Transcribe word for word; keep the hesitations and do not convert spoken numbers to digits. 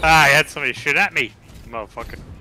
Ah, I had somebody shoot at me, motherfucker.